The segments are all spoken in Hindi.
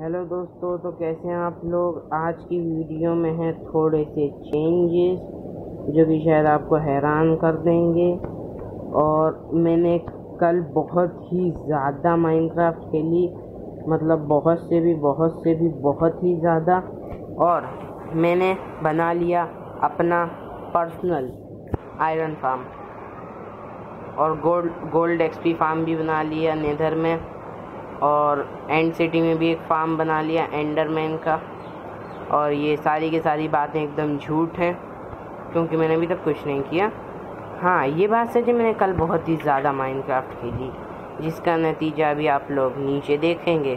हेलो दोस्तों, तो कैसे हैं आप लोग। आज की वीडियो में है थोड़े से चेंजेस जो कि शायद आपको हैरान कर देंगे। और मैंने कल बहुत ही ज़्यादा माइनक्राफ्ट खेली, मतलब बहुत ही ज़्यादा। और मैंने बना लिया अपना पर्सनल आयरन फार्म और गोल्ड एक्सपी फार्म भी बना लिया नेदर में, और एंड सिटी में भी एक फार्म बना लिया एंडरमैन का। और ये सारी की सारी बातें एकदम झूठ हैं, क्योंकि मैंने अभी तक कुछ नहीं किया। हाँ, ये बात सच है, मैंने कल बहुत ही ज़्यादा माइनक्राफ्ट खेली, जिसका नतीजा अभी आप लोग नीचे देखेंगे।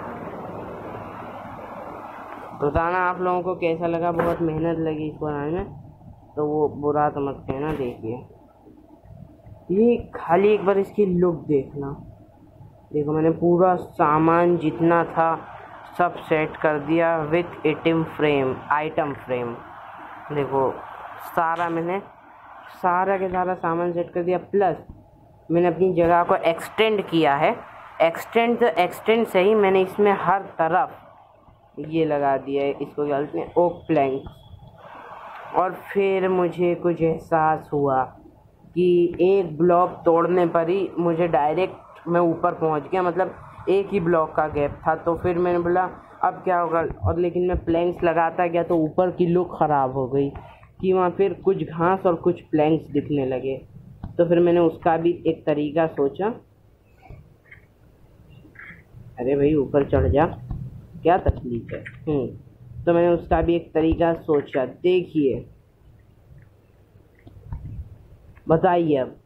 बताना आप लोगों को कैसा लगा। बहुत मेहनत लगी इस बनाने में, तो वो बुरा तो मत कहना। देखिए, ये खाली एक बार इसकी लुक देखना। देखो, मैंने पूरा सामान जितना था सब सेट कर दिया विथ आइटम फ्रेम। देखो, मैंने सारा के सारा सामान सेट कर दिया। प्लस मैंने अपनी जगह को एक्सटेंड किया है। एक्सटेंड सही, मैंने इसमें हर तरफ ये लगा दिया है, इसको क्या बोलते हैं, ओक प्लैंक। और फिर मुझे कुछ एहसास हुआ कि एक ब्लॉक तोड़ने पर ही मुझे डायरेक्ट मैं ऊपर पहुंच गया, मतलब एक ही ब्लॉक का गैप था। तो फिर मैंने बोला अब क्या होगा, और लेकिन मैं प्लैंक्स लगाता गया तो ऊपर की लुक ख़राब हो गई कि वहाँ फिर कुछ घास और कुछ प्लैंक्स दिखने लगे। तो फिर मैंने उसका भी एक तरीका सोचा। अरे भाई, ऊपर चढ़ जा, क्या तकलीफ है। तो मैंने उसका भी एक तरीका सोचा। देखिए, बताइए अब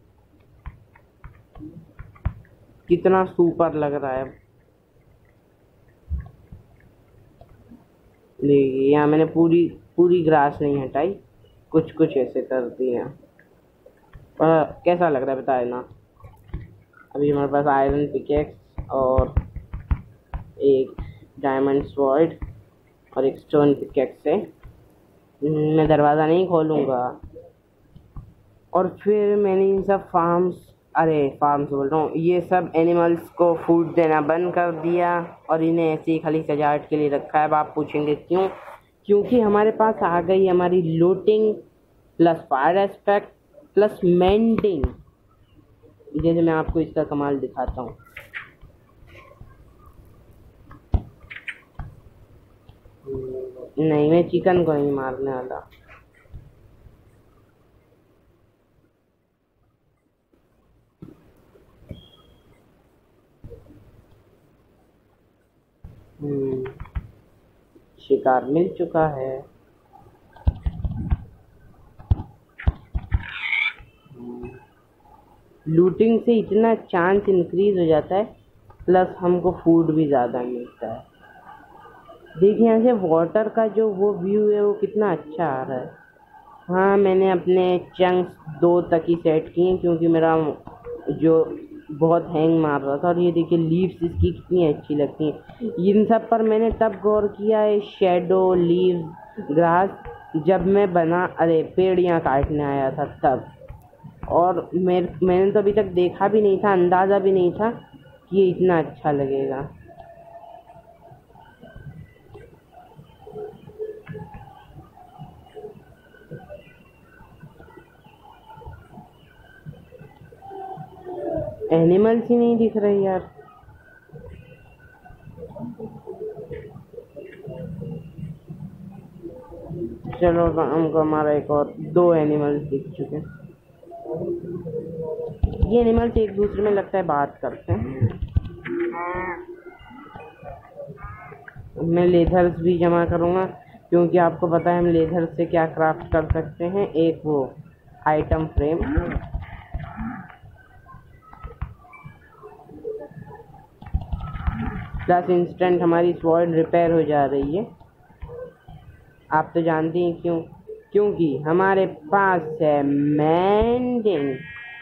कितना सुपर लग रहा है। देखिए, यहाँ मैंने पूरी ग्रास नहीं हटाई, कुछ ऐसे कर दिया। पर कैसा लग रहा है बताए ना। अभी हमारे पास आयरन पिकेक्स और एक डायमंड स्वॉर्ड और एक स्टोन पिकेक्स है। मैं दरवाज़ा नहीं खोलूँगा। और फिर मैंने इन सब फार्म्स बोल रहा हूँ, ये सब एनिमल्स को फूड देना बंद कर दिया और इन्हें ऐसे ही खाली सजावट के लिए रखा है। अब आप पूछेंगे क्यों। क्योंकि हमारे पास आ गई हमारी looting plus fire aspect plus mending. जैसे मैं आपको इसका कमाल दिखाता हूँ। नहीं, मैं चिकन को नहीं मारने वाला। शिकार मिल चुका है। लूटिंग से इतना चांस इंक्रीज हो जाता है, प्लस हमको फूड भी ज़्यादा मिलता है। देखिए, यहाँ से वाटर का जो वो व्यू है वो कितना अच्छा आ रहा है। हाँ, मैंने अपने चंक्स 2 तक ही सेट किए, क्योंकि मेरा जो बहुत हैंग मार रहा था। और ये देखिए, लीव्स इसकी कितनी अच्छी लगती हैं। इन सब पर मैंने तब गौर किया है, शेडो, लीव्स, ग्रास, जब मैं पेड़ियाँ काटने आया था तब। और मैंने तो अभी तक देखा भी नहीं था, अंदाज़ा भी नहीं था कि ये इतना अच्छा लगेगा। एनिमल्स ही नहीं दिख रहे यार। चलो, हमको हमारा एक और 2 एनिमल्स दिख चुके हैं। ये एनिमल्स एक दूसरे में लगता है बात करते हैं। मैं लेथर्स भी जमा करूँगा, क्योंकि आपको पता है हम लेथर से क्या क्राफ्ट कर सकते हैं। एक वो आइटम फ्रेम, प्लस इंस्टेंट हमारी स्वॉर्ड रिपेयर हो जा रही है। आप तो जानते हैं क्यों। क्योंकि हमारे पास है मेंडिंग।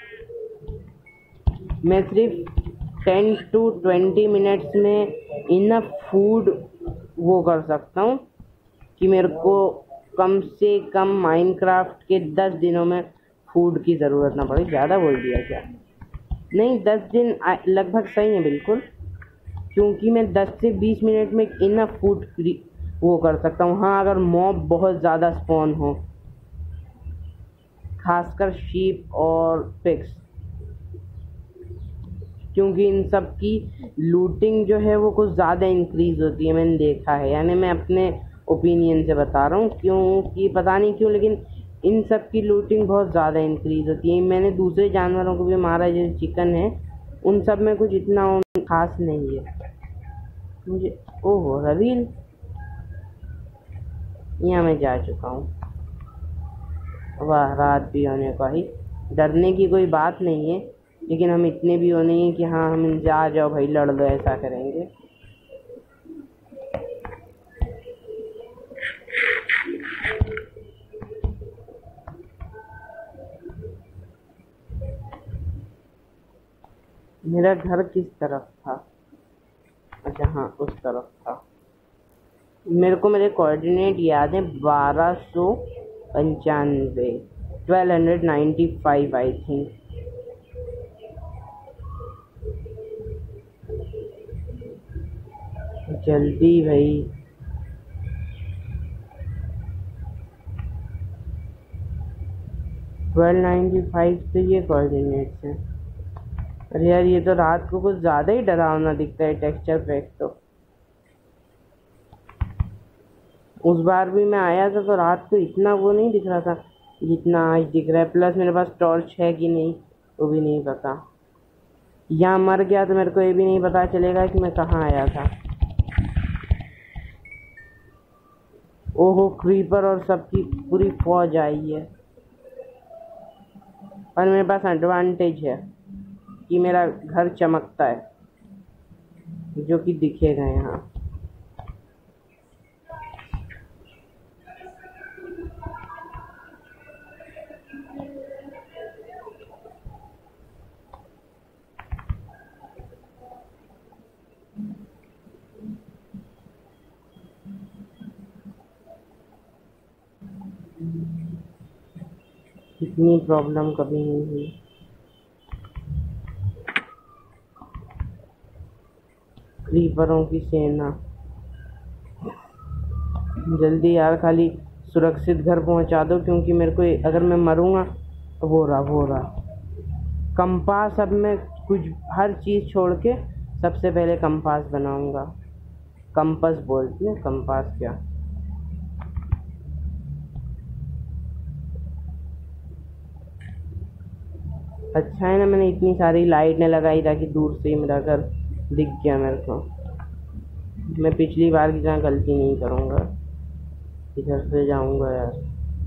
मैं सिर्फ 10 to 20 मिनट्स में इनफ फूड वो कर सकता हूँ कि मेरे को कम से कम माइनक्राफ्ट के 10 दिनों में फूड की ज़रूरत ना पड़े। ज़्यादा बोल दिया क्या? नहीं, 10 दिन लगभग सही है बिल्कुल। क्योंकि मैं 10 से 20 मिनट में इनफ फूड वो कर सकता हूँ। हाँ, अगर मॉब बहुत ज़्यादा स्पॉन हो, खासकर शीप और पिग्स, क्योंकि इन सब की लूटिंग जो है वो कुछ ज़्यादा इंक्रीज होती है, मैंने देखा है। यानी मैं अपने ओपिनियन से बता रहा हूँ, क्योंकि पता नहीं क्यों लेकिन इन सब की लूटिंग बहुत ज़्यादा इंक्रीज होती है। मैंने दूसरे जानवरों को भी मारा, जैसे चिकन है, उन सब में कुछ इतना खास नहीं है मुझे। ओहो रवील, यहाँ मैं जा चुका हूँ। वाह, रात भी होने को ही, डरने की कोई बात नहीं है, लेकिन हम इतने भी हो नहीं है कि हाँ हम जा जाओ भाई लड़ लो, ऐसा करेंगे। मेरा घर किस तरफ था? अच्छा हाँ, उस तरफ था। मेरे को मेरे कोऑर्डिनेट याद है, 1295, 1295 आई थिंक। जल्दी भाई, 1295 तो ये कोऑर्डिनेट्स हैं। अरे यार, ये तो रात को कुछ ज़्यादा ही डरावना दिखता है टेक्सचर पैक तो। उस बार भी मैं आया था तो रात को इतना वो नहीं दिख रहा था जितना आज दिख रहा है। प्लस मेरे पास टॉर्च है कि नहीं वो भी नहीं पता। यहाँ मर गया तो मेरे को ये भी नहीं पता चलेगा कि मैं कहाँ आया था। ओहो, क्रीपर और सबकी पूरी फौज आई है। पर मेरे पास एडवांटेज है कि मेरा घर चमकता है, जो कि दिखेगा यहाँ। इतनी प्रॉब्लम कभी नहीं हुई। क्रीपरों की सेना, जल्दी यार, खाली सुरक्षित घर पहुंचा दो, क्योंकि मेरे को अगर मैं मरूंगा तो वो रहा कंपास। अब मैं कुछ हर चीज़ छोड़ के सबसे पहले कंपास बनाऊंगा। कंपास बोलते हैं, कंपास क्या। अच्छा है ना, मैंने इतनी सारी लाइटें लगाई ताकि दूर से ही मेरा घर दिख गया मेरे को। मैं पिछली बार की तरह गलती नहीं करूँगा, इधर से जाऊँगा यार।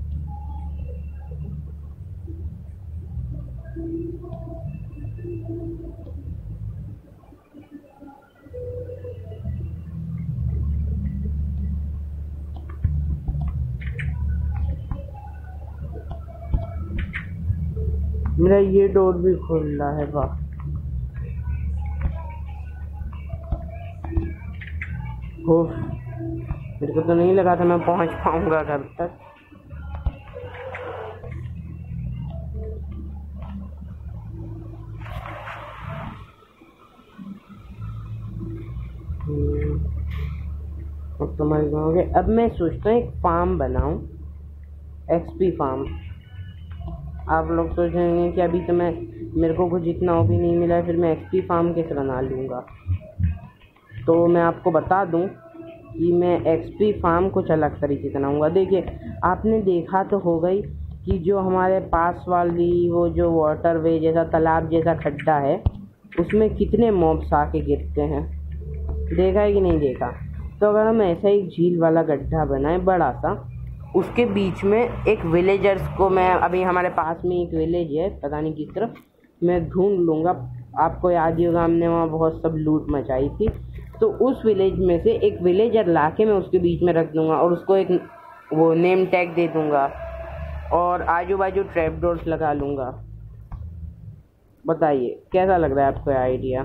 मेरा ये डोर भी खुल रहा है, वाह। मेरे को तो नहीं लगा था मैं पहुंच पाऊंगा घर तक। अब समझ गए। अब मैं सोचता हूँ एक फार्म बनाऊं, एक्सपी फार्म। आप लोग सोच रहे हैं कि अभी तो मेरे को कुछ इतना भी नहीं मिला है, फिर मैं एक्सपी फार्म कैसे बना लूँगा। तो मैं आपको बता दूं कि मैं एक्सपी फार्म कुछ अलग तरीके से बनाऊँगा। देखिए, आपने देखा तो होगा ही कि जो हमारे पास वाली वो जो वाटरवे जैसा तालाब जैसा खड्डा है, उसमें कितने मॉब्स आके गिरते हैं। देखा है कि नहीं देखा? तो अगर हम ऐसा एक झील वाला गड्ढा बनाएं बड़ा सा, उसके बीच में एक विलेजर्स को, मैं अभी हमारे पास में एक विलेज है, पता नहीं किस तरफ, मैं ढूंढ लूँगा। आपको याद ही होगा, हमने वहाँ बहुत सब लूट मचाई थी। तो उस विलेज में से एक विलेजर ला के मैं उसके बीच में रख दूँगा और उसको एक वो नेम टैग दे दूँगा और आजू बाजू ट्रैप डोर्स लगा लूँगा। बताइए कैसा लग रहा है आपको आइडिया?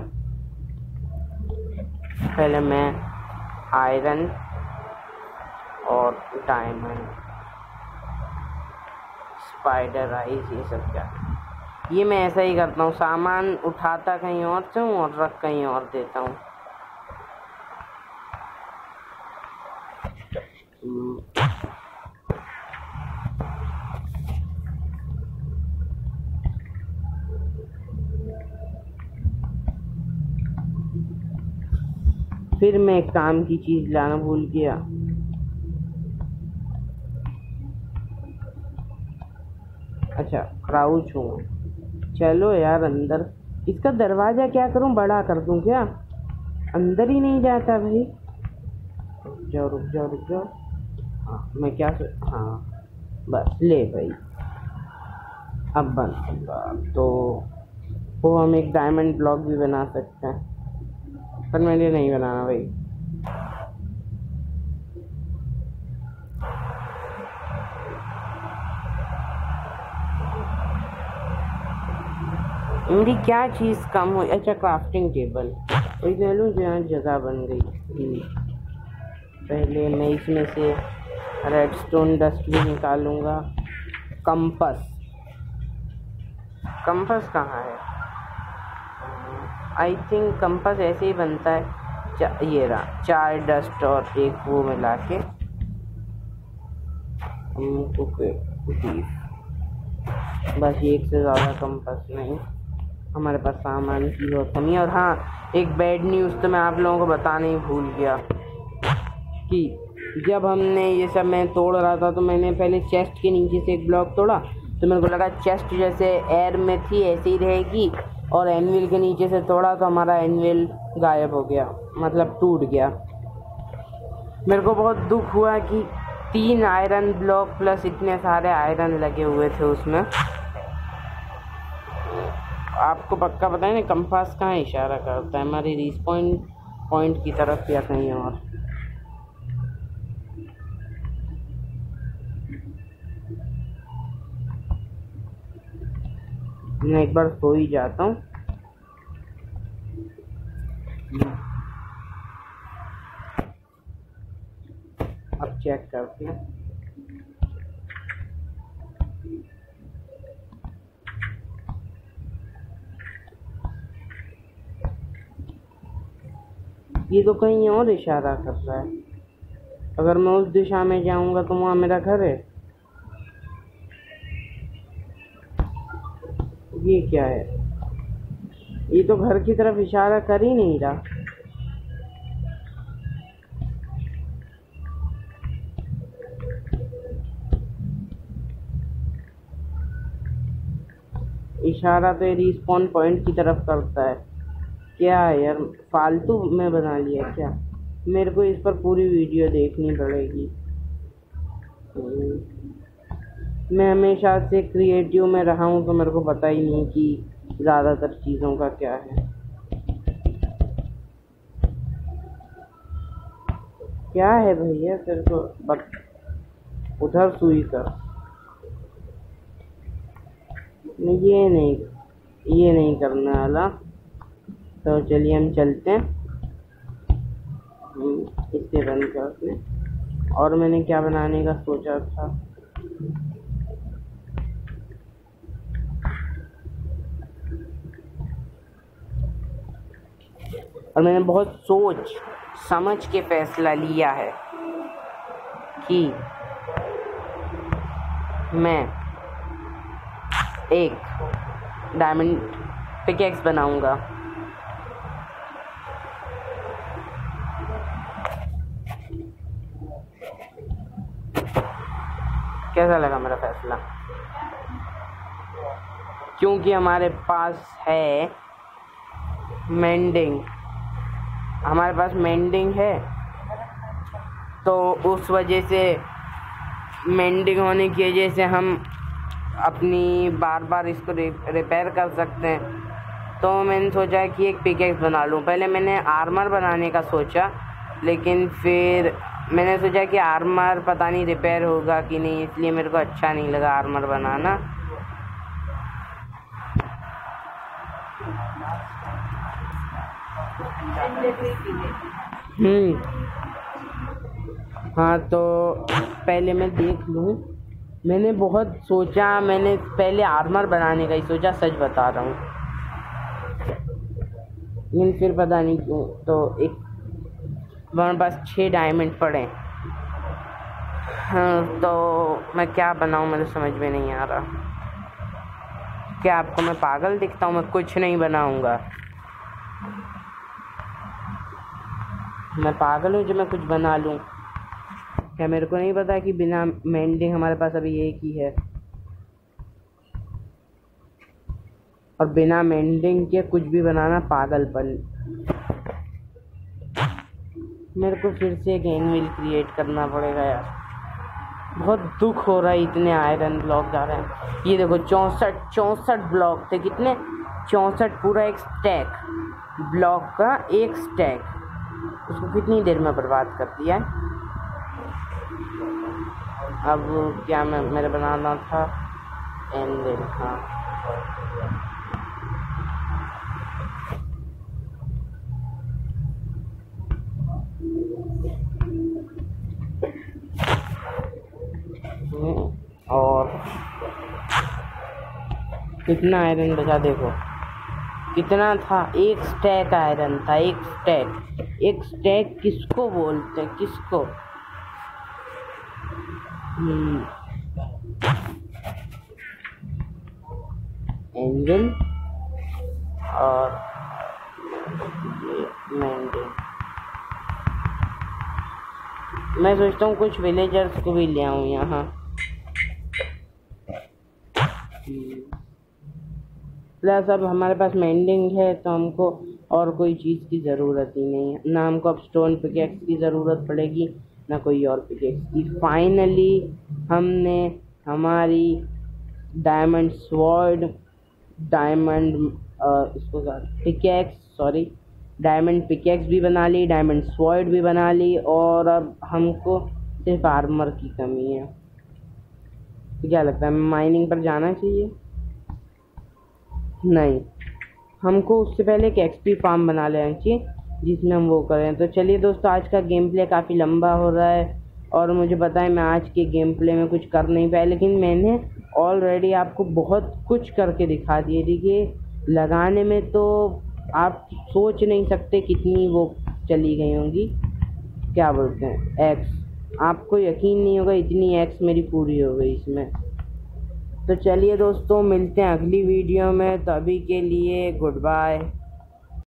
पहले मैं आयरन और डायमंड, स्पाइडर आइज, ये सब क्या, ये मैं ऐसा ही करता हूँ। सामान उठाता कहीं और से हूँ और रख कहीं और देता हूँ। फिर मैं एक काम की चीज लाना भूल गया। अच्छा, क्राउच हूँ। चलो यार अंदर। इसका दरवाजा क्या करूँ, बड़ा कर दूँ क्या? अंदर ही नहीं जाता भाई। रुक जाओ रुक जाओ रुक जाओ। हाँ मैं क्या हाँ बस ले भाई, अब बन होगा तो वो हम एक डायमंड ब्लॉक भी बना सकते हैं, पर मुझे नहीं बनाना भाई। मेरी क्या चीज़ कम हो? अच्छा, क्राफ्टिंग टेबल वही ले लूँ जो यहाँ जगह बन गई। पहले मैं इसमें से रेडस्टोन डस्ट भी निकालूंगा। कंपास, कंपास कहाँ है? आई थिंक कंपास ऐसे ही बनता है। ये रहा, 4 डस्ट और एक वो मिला के बस। एक से ज़्यादा कंपास नहीं, हमारे पास सामान की बहुत कमी है। और हाँ, एक बैड न्यूज़ तो मैं आप लोगों को बताना ही भूल गया कि जब हमने ये सब मैं तोड़ रहा था तो मैंने पहले चेस्ट के नीचे से एक ब्लॉक तोड़ा, तो मेरे को लगा चेस्ट जैसे एयर में थी ऐसे ही रहेगी, और एनविल के नीचे से तोड़ा तो हमारा एनविल गायब हो गया, मतलब टूट गया। मेरे को बहुत दुख हुआ कि 3 आयरन ब्लॉक प्लस इतने सारे आयरन लगे हुए थे उसमें। आपको पक्का पता है ना कंपास कहाँ इशारा करता है? हमारी रिस्पॉन पॉइंट की तरफ या कहीं और। मैं एक बार सो ही जाता हूँ। अब चेक करते हैं। ये तो कहीं और इशारा कर रहा है। अगर मैं उस दिशा में जाऊंगा तो वहाँ मेरा घर है। ये क्या है? ये तो घर की तरफ इशारा कर ही नहीं रहा। इशारा तो रिस्पॉन पॉइंट की तरफ करता है। क्या है यार, फालतू में बना लिया क्या? मेरे को इस पर पूरी वीडियो देखनी पड़ेगी। मैं हमेशा से क्रिएटिव में रहा हूँ तो मेरे को पता ही नहीं कि ज़्यादातर चीज़ों का क्या है। क्या है भैया, तेरे को उधर सुई कर। ये नहीं करने वाला। तो चलिए हम चलते हैं। इससे रन करते हैं। और मैंने क्या बनाने का सोचा था? और मैंने बहुत सोच समझ के फैसला लिया है कि मैं एक डायमंड पिकेक्स बनाऊंगा। कैसा लगा मेरा फैसला? क्योंकि हमारे पास है मेंडिंग, हमारे पास मेंडिंग है, तो उस वजह से मेंडिंग होने की वजह से हम अपनी बार बार इसको रिपेयर कर सकते हैं। तो मैंने सोचा कि एक पिकेक्स बना लूँ। पहले मैंने आर्मर बनाने का सोचा, लेकिन फिर मैंने सोचा कि आर्मर पता नहीं रिपेयर होगा कि नहीं, इसलिए मेरे को अच्छा नहीं लगा आर्मर बनाना। हाँ, तो पहले मैं देख लूँ। मैंने बहुत सोचा, मैंने पहले आर्मर बनाने का ही सोचा, सच बता रहा हूँ। लेकिन फिर पता नहीं क्यों तो एक हमारे पास 6 डायमंड पड़े, हाँ, तो मैं क्या बनाऊँ मुझे समझ में नहीं आ रहा। क्या आपको मैं पागल दिखता हूँ? मैं कुछ नहीं बनाऊँगा। मैं पागल हूँ जो मैं कुछ बना लूँ? क्या मेरे को नहीं पता कि बिना मेंडिंग हमारे पास अभी एक ही है, और बिना मेंडिंग के कुछ भी बनाना पागलपन। मेरे को फिर से एक एनिमल क्रिएट करना पड़ेगा यार। बहुत दुख हो रहा है, इतने आयरन ब्लॉक जा रहे हैं। ये देखो 64 ब्लॉक थे। कितने? 64, पूरा एक स्टैक ब्लॉक का, एक स्टैक। उसको कितनी देर में बर्बाद कर दिया है। अब क्या मेरे बनाना था एंडल। हाँ, और कितना आयरन बचा देखो, कितना था? एक स्टैक आयरन था, एक स्टैक। एक स्टैक किसको बोलते हैं? किसको? एंजल और ये मेंढक। मैं सोचता हूँ कुछ विलेजर्स को भी ले आऊँ यहाँ। प्लस अब हमारे पास मेंडिंग है तो हमको और कोई चीज़ की ज़रूरत ही नहीं है। ना हमको अब स्टोन पिकेक्स की ज़रूरत पड़ेगी, ना कोई और पिकेक्स की। फाइनली हमने हमारी डायमंड स्वॉर्ड, डायमंड इसको डायमंड पिकेक्स भी बना ली, डायमंड स्वॉर्ड भी बना ली, और अब हमको सिर्फ आर्मर की कमी है। तो क्या लगता है, माइनिंग पर जाना चाहिए? नहीं, हमको उससे पहले एक एक्सपी फार्म बना लेना चाहिए जिसमें हम वो करें। तो चलिए दोस्तों, आज का गेम प्ले काफ़ी लंबा हो रहा है, और मुझे पता है मैं आज के गेम प्ले में कुछ कर नहीं पाया, लेकिन मैंने ऑलरेडी आपको बहुत कुछ करके दिखा दिए। देखिए, लगाने में तो आप सोच नहीं सकते कितनी वो चली गई होंगी, क्या बोलते हैं, एक्स। आपको यकीन नहीं होगा इतनी एक्स मेरी पूरी हो गई इसमें। तो चलिए दोस्तों, मिलते हैं अगली वीडियो में। तो अभी के लिए गुड बाय।